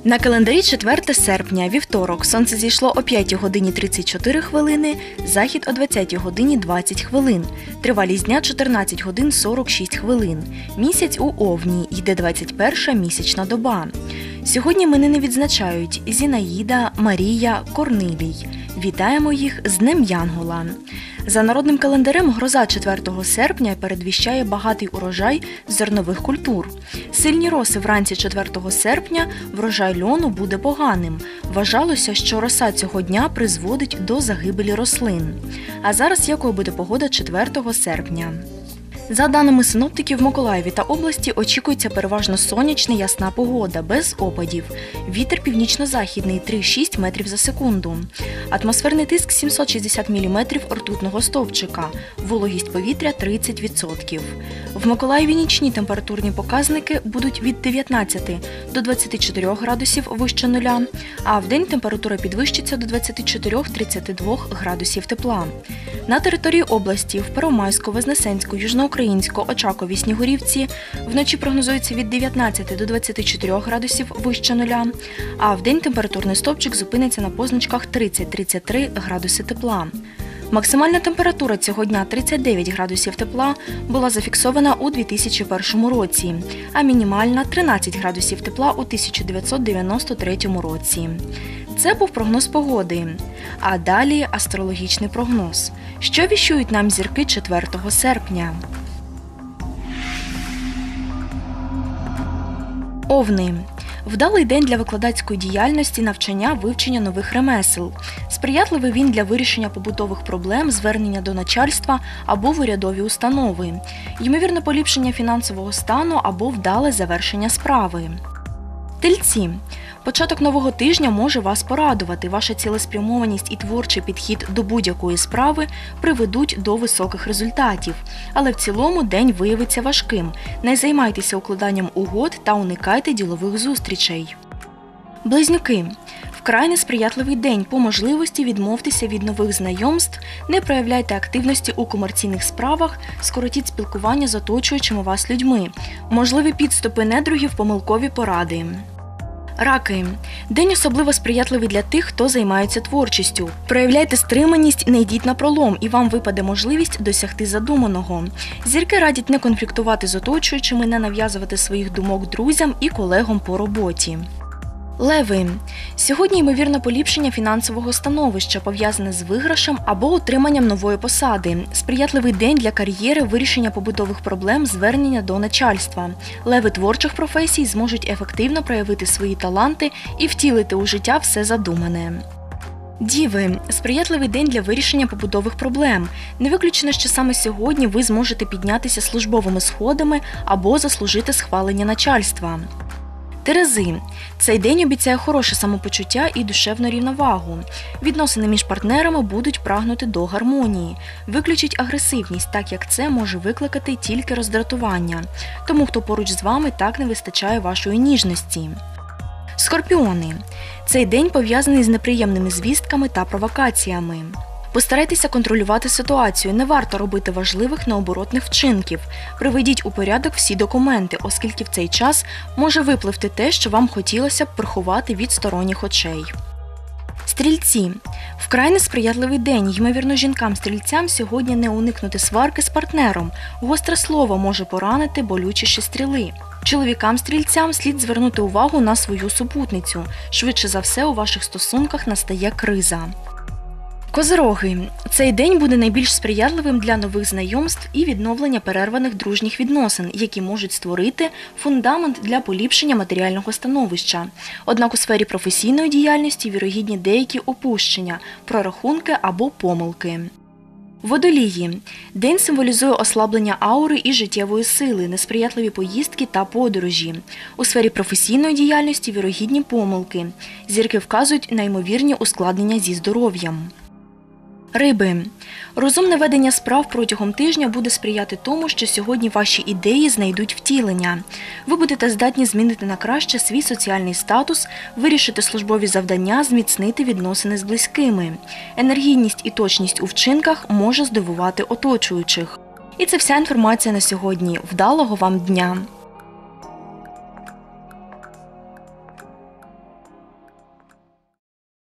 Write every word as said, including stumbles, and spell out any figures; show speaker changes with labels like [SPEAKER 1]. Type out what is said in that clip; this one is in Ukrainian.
[SPEAKER 1] На календарі четверте серпня, вівторок, сонце зійшло о п'ятій годині тридцять чотири хвилини, захід о двадцятій годині двадцять хвилин. Тривалість дня чотирнадцять годин сорок шість хвилин. Місяць у Овні, йде двадцять перша місячна доба. Сьогодні іменини відзначають Зінаїда, Марія, Корнилій. Вітаємо їх з Днем Янгола. За народним календарем гроза четвертого серпня передвіщає багатий урожай зернових культур. Сильні роси вранці четвертого серпня врожай льону буде поганим. Вважалося, що роса цього дня призводить до загибелі рослин. А зараз якою буде погода четвертого серпня? За даними синоптиків, в Миколаєві та області очікується переважно сонячна ясна погода, без опадів. Вітер північно-західний три-шість метрів за секунду. Атмосферний тиск сімсот шістдесят міліметрів ртутного стовпчика. Вологість повітря тридцять відсотків. В Миколаєві нічні температурні показники будуть від дев'ятнадцяти до двадцяти чотирьох градусів вище нуля, а вдень температура підвищиться до двадцяти чотирьох - тридцяти двох градусів тепла. На території області в Первомайську, Вознесенську, Южноукраїнську, Очакові, Снігурівці вночі прогнозується від дев'ятнадцяти до двадцяти чотирьох градусів вище нуля, а вдень температурний стовпчик зупиниться на позначках тридцять - тридцять три градуси тепла. Максимальна температура цього дня тридцять дев'ять градусів тепла була зафіксована у дві тисячі першому році, а мінімальна – тринадцять градусів тепла у тисяча дев'ятсот дев'яносто третьому році. Це був прогноз погоди. А далі астрологічний прогноз. Що віщують нам зірки четвертого серпня? Овни. Вдалий день для викладацької діяльності, навчання, вивчення нових ремесел. Сприятливий він для вирішення побутових проблем, звернення до начальства або в урядові установи. Ймовірне поліпшення фінансового стану або вдале завершення справи. Тельці. Початок нового тижня може вас порадувати. Ваша цілеспрямованість і творчий підхід до будь-якої справи приведуть до високих результатів. Але в цілому день виявиться важким. Не займайтеся укладанням угод та уникайте ділових зустрічей. Близнюки. Вкрай несприятливий день. По можливості відмовтеся від нових знайомств, не проявляйте активності у комерційних справах, скоротіть спілкування з оточуючими вас людьми. Можливі підступи недругів, помилкові поради. Раки. День особливо сприятливий для тих, хто займається творчістю. Проявляйте стриманість, не йдіть напролом, і вам випаде можливість досягти задуманого. Зірки радять не конфліктувати з оточуючими, не нав'язувати своїх думок друзям і колегам по роботі. Леви. Сьогодні ймовірне поліпшення фінансового становища, пов'язане з виграшем або отриманням нової посади. Сприятливий день для кар'єри, вирішення побутових проблем, звернення до начальства. Леви творчих професій зможуть ефективно проявити свої таланти і втілити у життя все задумане. Діви. Сприятливий день для вирішення побутових проблем. Не виключено, що саме сьогодні ви зможете піднятися службовими сходами або заслужити схвалення начальства. Терези. Цей день обіцяє хороше самопочуття і душевну рівновагу. Відносини між партнерами будуть прагнути до гармонії. Виключіть агресивність, так як це може викликати тільки роздратування. Тому, хто поруч з вами, так не вистачає вашої ніжності. Скорпіони. Цей день пов'язаний з неприємними звістками та провокаціями. Постарайтеся контролювати ситуацію, не варто робити важливих необоротних вчинків. Приведіть у порядок всі документи, оскільки в цей час може випливти те, що вам хотілося б приховати від сторонніх очей. Стрільці. Вкрай несприятливий день. Ймовірно, жінкам-стрільцям сьогодні не уникнути сварки з партнером. Гостре слово може поранити болючіші стріли. Чоловікам-стрільцям слід звернути увагу на свою супутницю. Швидше за все, у ваших стосунках настає криза. Козироги. Цей день буде найбільш сприятливим для нових знайомств і відновлення перерваних дружніх відносин, які можуть створити фундамент для поліпшення матеріального становища. Однак у сфері професійної діяльності вірогідні деякі опущення, прорахунки або помилки. Водолії. День символізує ослаблення аури і життєвої сили, несприятливі поїздки та подорожі. У сфері професійної діяльності вірогідні помилки. Зірки вказують на ймовірні ускладнення зі здоров'ям. Риби. Розумне ведення справ протягом тижня буде сприяти тому, що сьогодні ваші ідеї знайдуть втілення. Ви будете здатні змінити на краще свій соціальний статус, вирішити службові завдання, зміцнити відносини з близькими. Енергійність і точність у вчинках може здивувати оточуючих. І це вся інформація на сьогодні. Вдалого вам дня!